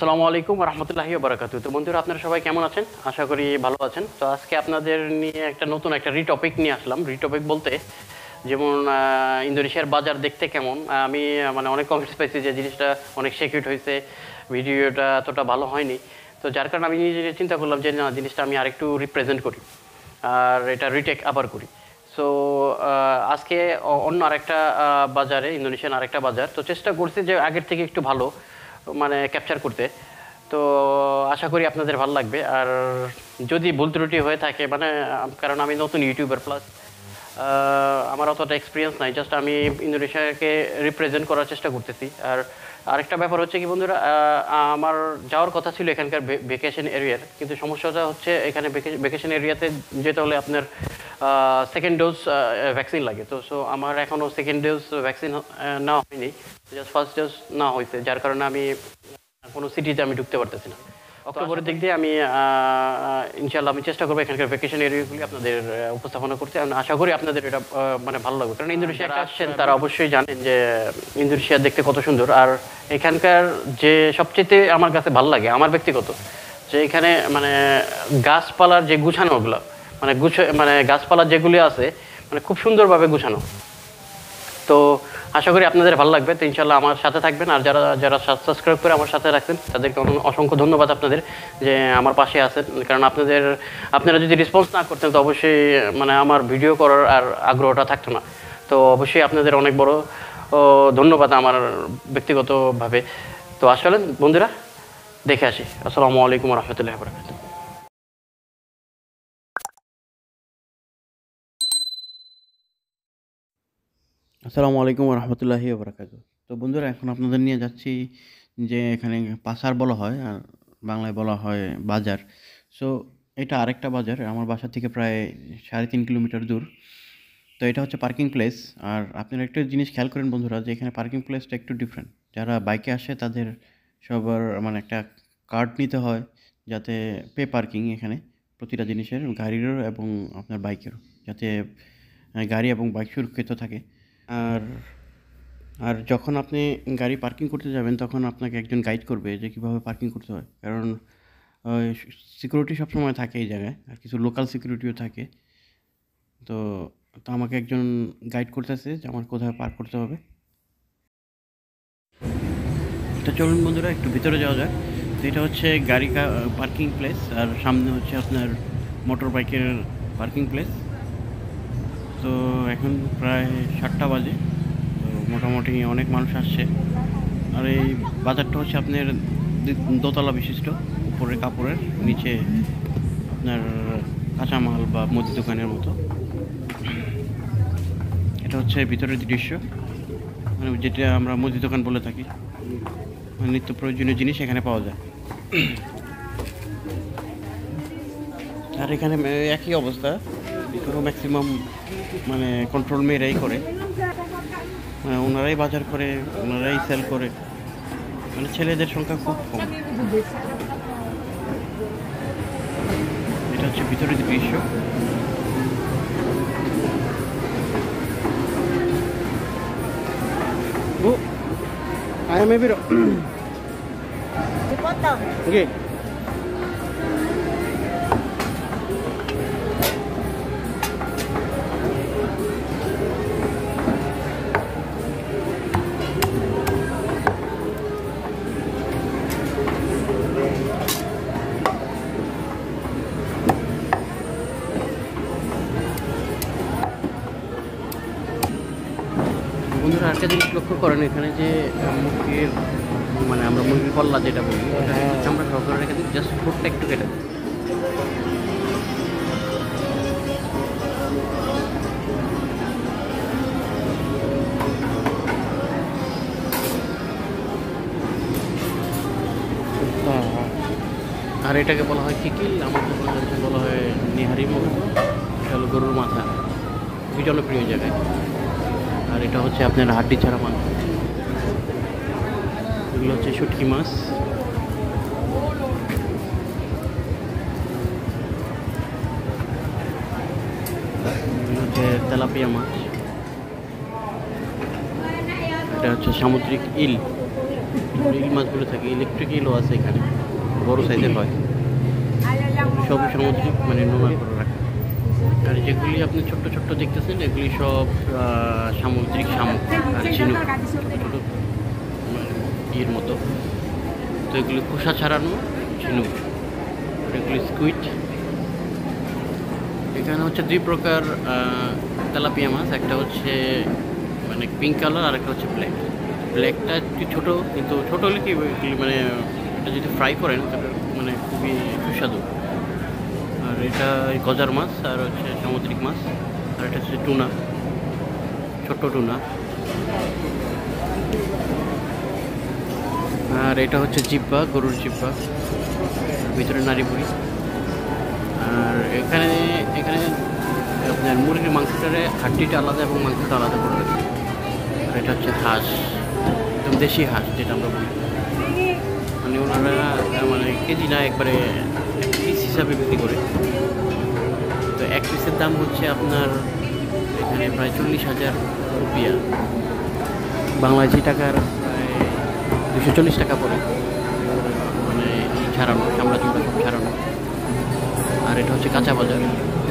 আসসালামু আলাইকুম ওয়া রাহমাতুল্লাহি ওয়া বারাকাতুহু। তো বন্ধুরা, আপনারা সবাই কেমন আছেন? আশা করি ভালো আছেন। তো আজকে আপনাদের নিয়ে নতুন একটা রিটপিক নিয়ে আসলাম। রিটপিক বলতে যেমন ইন্দোনেশিয়ার বাজার দেখতে কেমন। আমি অনেক কমেন্টস পাইছি যে জিনিসটা অনেক সিকিউর হয়েছে, ভিডিওটা এতটা ভালো হয়নি। তো যার কারণে আমি নিজে চিন্তা করলাম যে না, জিনিসটা আমি আরেকটু রিপ্রেজেন্ট করি আর এটা রিটেক আবার করি। সো আজকে অন্য আরেকটা বাজারে, ইন্দোনেশিয়ান আরেকটা বাজার, তো চেষ্টা করছি যে আগের থেকে একটু ভালো ক্যাপচার করতে। তো আশা করি আপনাদের ভালো লাগবে। আর যদি ভুল ত্রুটি হয়ে থাকে কারণ আমি নতুন ইউটিউবার, প্লাস আমার অতটা এক্সপিরিয়েন্স নাই, জাস্ট আমি ইন্দোনেশিয়াকে রিপ্রেজেন্ট করার চেষ্টা করতেছি। আর আরেকটা ব্যাপার হচ্ছে কি বন্ধুরা, আমার যাওয়ার কথা ছিল এখানকার ভেকেশন এরিয়ার, কিন্তু সমস্যাটা হচ্ছে এখানে ভেকেশন এরিয়াতে যেতে হলে আপনার সেকেন্ড ডোজ ভ্যাকসিন লাগে। তো সো আমার এখনও সেকেন্ড ডোজ ভ্যাকসিন নেওয়া হয়নি, জাস্ট ফার্স্ট ডোজ নেওয়া হয়েছে, যার কারণে আমি কোনো সিটিতে আমি ঢুকতে পারতেছি না। অক্টোবরের দিক দিয়ে আমি ইনশাআল্লাহ আমি চেষ্টা করবো এখানকার ভ্যাকেশন এরিয়াগুলি আপনাদের উপস্থাপনা করতে। আশা করি আপনাদের এটা ভালো লাগবে, কারণ ইন্দোনেশিয়াতে আসছেন তারা অবশ্যই জানেন যে ইন্দোনেশিয়া দেখতে কত সুন্দর। আর এখানকার যে সবচেয়ে আমার কাছে ভালো লাগে, আমার ব্যক্তিগত, যে এখানে গাছপালার যে গুছানোগুলো, গাছপালা যেগুলি আছে খুব সুন্দরভাবে গুছানো। তো আশা করি আপনাদের ভালো লাগবে। তো ইনশাল্লাহ আমার সাথে থাকবেন। আর যারা যারা সাবস্ক্রাইব করে আমার সাথে রাখছেন তাদেরকে অসংখ্য ধন্যবাদ আপনাদের, যে আমার পাশে আছেন। কারণ আপনারা যদি রেসপন্স না করতেন তো অবশ্যই আমার ভিডিও করার আর আগ্রহটা থাকতো না। তো অবশ্যই আপনাদের অনেক বড় ধন্যবাদ আমার ব্যক্তিগতভাবে। তো আসলে বন্ধুরা, দেখে আসি। আসসালামু আলাইকুম ওয়া রাহমাতুল্লাহি ওয়া বারাকাতুহু। আসসালামু আলাইকুম ওয়া রাহমাতুল্লাহি ওয়া বারাকাতুহু। তো বন্ধুরা, এখন আপনাদের নিয়ে যাচ্ছি যে এখানে পাসার বলা হয়, আর বাংলায় বলা হয় বাজার। সো এটা আরেকটা বাজার, আমার বাসা থেকে প্রায় 3.5 কিলোমিটার দূর। তো এটা হচ্ছে পার্কিং প্লেস। আর আপনারা একটা জিনিস খেয়াল করেন বন্ধুরা, যে এখানে পার্কিং প্লেসটা একটু ডিফারেন্ট। যারা বাইকে আসে তাদের সবার একটা কার্ড নিতে হয়, যাতে পে পার্কিং এখানে প্রতিটা জিনিসের, গাড়িরও এবং আপনার বাইকেরও, যাতে গাড়ি এবং বাইক সুরক্ষিত থাকে। আর আর যখন আপনি গাড়ি পার্কিং করতে যাবেন, তখন আপনাকে একজন গাইড করবে যে কীভাবে পার্কিং করতে হয়, কারণ সিকিউরিটি সবসময় থাকে এই জায়গায়, আর কিছু লোকাল সিকিউরিটিও থাকে। তো তো আমাকে একজন গাইড করতেছে যে আমার কোথায় পার্ক করতে হবে। তো চলুন বন্ধুরা, একটু ভিতরে যাওয়া যাক। তো এটা হচ্ছে গাড়ি পার্কিং প্লেস, আর সামনে হচ্ছে আপনার মোটর বাইকের পার্কিং প্লেস। তো এখন প্রায় 7টা বাজে, তো মোটামুটি অনেক মানুষ আসছে। আর এই বাজারটা হচ্ছে আপনার দোতলা বিশিষ্ট, উপরে কাপড়ের, নিচে আপনার কাঁচামাল বা মুদি দোকানের মতো। এটা হচ্ছে ভিতরের দৃশ্য, যেটা আমরা মুদি দোকান বলে থাকি। নিত্য প্রয়োজনীয় জিনিস এখানে পাওয়া যায়। আর এখানে একই অবস্থা, ম্যাক্সিমাম কন্ট্রোল মেয়েরাই করে, ওনারাই বাজার করে, ওনারাই সেল করে, ছেলেদের সংখ্যা খুব কম। এটা হচ্ছে ভিতরের দৃশ্য। Bu, ayamnya biro. Dipotong. Oke. বন্ধুরা, একটা জিনিস লক্ষ্য করেন, এখানে যে মুরগির আমরা মুরগির কল্লা যেটা বলি, ওটা আমরা সরকার রেখে দিই, জাস্ট ফুটটা একটু কেটে দিই। আর এটাকে বলা হয় কিকিল, আমাদের বলা হয় নিহারি মুখ, এটা হলো গরুর মাথা, খুবই জনপ্রিয় জায়গায়। আর এটা হচ্ছে আপনার হাড্ডি ছাড়া মাংস, এগুলো হচ্ছে শুটকি মাছ, এগুলো হচ্ছে তেলাপিয়া মাছ, এটা হচ্ছে সামুদ্রিক ইল, এই মাছগুলো থাকে, ইলেকট্রিক ইলও আছে এখানে, বড় সাইজের হয়, সবই সামুদ্রিক মানে নোনা করে রাখা। আর যেগুলি আপনি ছোট্ট ছোট্ট দেখতেছেন এগুলি সব সামুদ্রিক শামুক আর ঝিনুক, ছোটো ছোটো ইয়ের মতো। তো এগুলি খোসা ছাড়ানো ঝিনুক, আর এগুলি স্কুইড। এখানে হচ্ছে দুই প্রকার তেলাপিয়া মাছ, একটা হচ্ছে মানে পিঙ্ক কালার আর একটা হচ্ছে ব্ল্যাক। ব্ল্যাকটা একটু ছোটো, কিন্তু ছোটো হলে কি মানে এটা যদি ফ্রাই করেন তাহলে মানে খুবই সুস্বাদু। আর এটা গজার মাছ, আর হচ্ছে সামুদ্রিক মাছ, আর এটা হচ্ছে টুনা, ছোট্ট টুনা। আর এটা হচ্ছে জিব্বা, গরুর জিব্বা, ভিতরে নাড়ি বুড়ি। আর এখানে এখানে আপনার মুরগির মাংসটারে হাড্ডিটা আলাদা এবং মাংসটা আলাদা করবে। আর এটা হচ্ছে হাঁস, একদম দেশি হাঁস যেটা আমরা বলি, মানে ওনারা মানে কেজি না একবারে এক পিস হিসাবে বিক্রি করে। তো এক পিসের দাম হচ্ছে আপনার এখানে প্রায় 40,000 রুপিয়া, বাংলাদেশি টাকার প্রায় 240 টাকা পড়ে, মানে ছাড়ানো চামড়া চুমড়া সব ছাড়ানো। আর এটা হচ্ছে কাঁচা বাজার।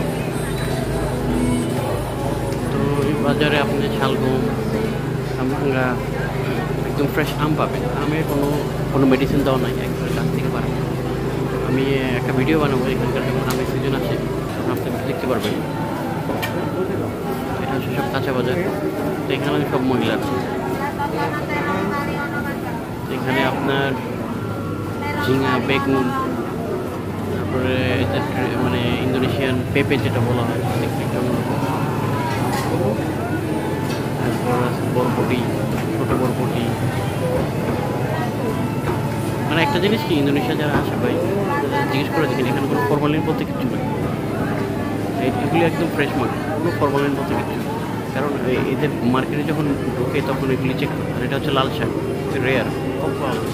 তো এই বাজারে আপনি শালগম, আমভাঙ্গা, একদম ফ্রেশ আম পাবেন। আমের কোনো মেডিসিন দেওয়া নাই, একবারে গাছ থেকে পারেন। আমি একটা ভিডিও বানাবো এখানকার, যখন আমের সিজন আছে তখন আপনি দেখতে পারবেন। এটা হচ্ছে সব কাঁচা বাজার। তো এখানে সব মহিলা আছে। এখানে আপনার ঝিঙা, বেগুন, তারপরে মানে ইন্দোনেশিয়ান পেঁপে যেটা বলা হয়, তারপর আছে বরবটি, ছোটো বরবটি। মানে একটা জিনিস কি, ইন্দোনেশিয়া যারা আসে ভাই জিজ্ঞেস করে দেখেন, এখানে কোনো ফরমালিন বলতে কিচ্ছু নেই। এগুলি একদম ফ্রেশ মাল, কোনো ফরমালিন বলতে কিচ্ছু নেই। কারণ এদের মার্কেটে যখন ঢোকে তখন এগুলি চেক করে। আর এটা হচ্ছে লাল শাক, রেয়ার, কম পাওয়া যায়।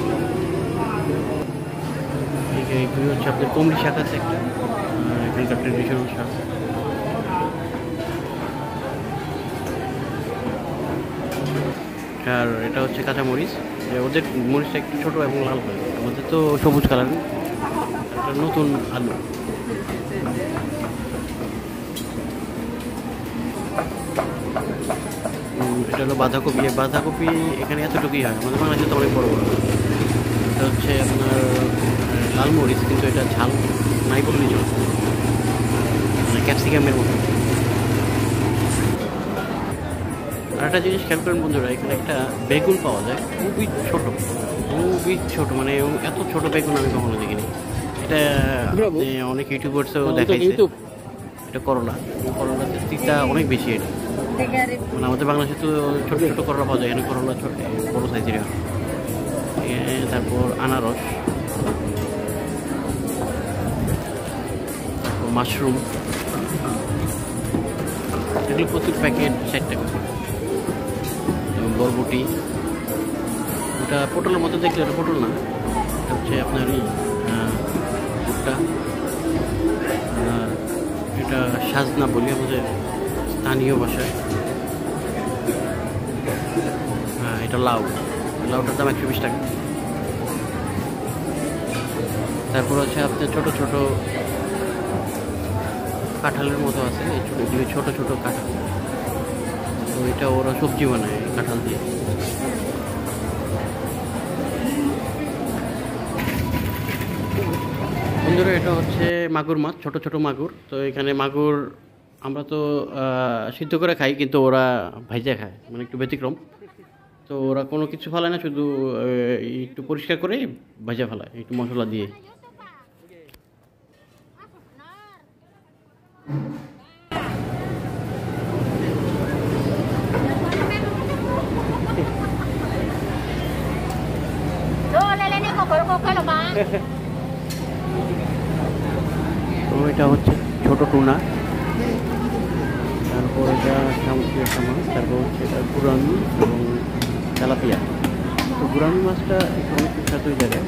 এগুলি হচ্ছে আপনার কমলি শাক আছে একটা, এখানকার ট্রেডিশনাল শাক। আর এটা হচ্ছে কাঁচা মরিচ, ওদের মরিচটা একটু ছোটো এবং লাল হয়, আমাদের তো সবুজ কালার। এটা নতুন আলু। এটা হলো বাঁধাকপি। বাঁধাকপি এখানে এতটুকুই হয়, আমাদের বাংলাদেশে তো অনেক বড় বড়। এটা হচ্ছে আপনার লাল মরিচ, কিন্তু এটা ঝাল নাই বললেই চলে, মানে ক্যাপসিকামের মতো। আর একটা জিনিস খেয়াল করেন বন্ধুরা, এখানে একটা বেগুন পাওয়া যায়, খুবই ছোট, মানে এত ছোট বেগুন আমি কখনো দেখিনি। এটা অনেক ইউটিউবার্সও দেখাইছে। এটা করলাতে তিতা অনেক বেশি। এটা মানে আমাদের বাংলাদেশে তো ছোট ছোট করলা পাওয়া যায়, এখানে করলা ছোট বড় সাইজের। তারপর আনারস, তারপর মাশরুম, এগুলো প্রচুর প্যাকেট 60 টাকা। বরবটি, ওটা পটলের মতো দেখলে ওটা পটল না, এটা হচ্ছে আপনার ভুট্টা। আর এটা সাজনা বলি আমাদের স্থানীয় ভাষায়। হ্যাঁ, এটা লাউটার দাম 120 টাকা। তারপর হচ্ছে আপনার ছোট ছোট কাঁঠালের মতো আছে, এই ছোট ছোট কাঁঠাল। তো এটা ওরা সবজি বানায় কাঁঠাল দিয়ে। বন্ধুরা, এটা হচ্ছে মাগুর মাছ, ছোট ছোট মাগুর। তো এখানে মাগুর আমরা তো সিদ্ধ করে খাই, কিন্তু ওরা ভাইজা খায়, মানে একটু ব্যতিক্রম। তো ওরা কোনো কিছু ফেলায় না, শুধু একটু পরিষ্কার করে ভাজা ফেলায় একটু মশলা দিয়ে। তো এটা হচ্ছে ছোট টুনা, তারপর এটা সামুদ্রিক মাছ, তারপর হচ্ছে এটা গুরামি এবং তেলাপিয়া। তো গুরামি মাছটা অনেক সুস্বাদু জায়গায়।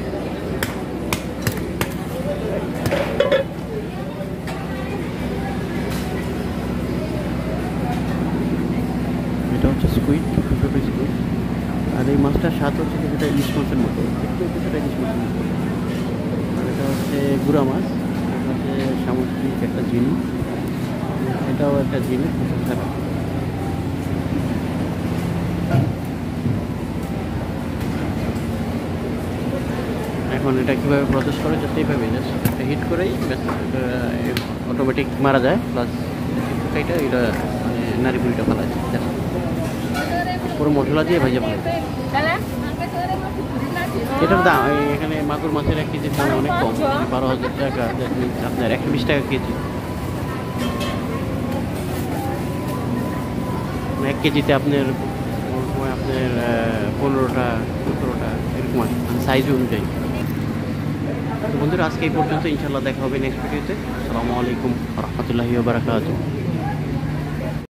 এটা হচ্ছে স্কুইড, ছোটো ছোটো স্কুইড। আর এই মাছটার স্বাদ হচ্ছে যেটা ইলিশ মাছের গুড়া মাছ, এটা হচ্ছে সামুদ্রিক একটা জিনিস, এটাও একটা জিনিস খারাপ। এখন এটা কীভাবে প্রসেস করে, জাস্ট এইভাবে জাস্ট একটা হিট করেই অটোমেটিক মারা যায়, প্লাস এটা এটা মানে নারী বুড়িটা ফেলা যায়, জাস্ট পুরো মশলা দিয়ে ভেজে ফেলা যায়। এটার দাম এখানে মাগুর মাছের 1 কেজির দাম অনেক কম, 12,000 টাকা, আপনার 120 টাকা কেজি। 1 কেজিতে আপনার 15টা 17টা এরকম আছে, সাইজ অনুযায়ী। তো বন্ধুরা আজকে এই পর্যন্ত, ইনশাল্লাহ দেখা হবে নেক্সট ভিডিওতে। আসসালামু আলাইকুম রহমতুল্লাহি ওয়া বারাকাতুহু।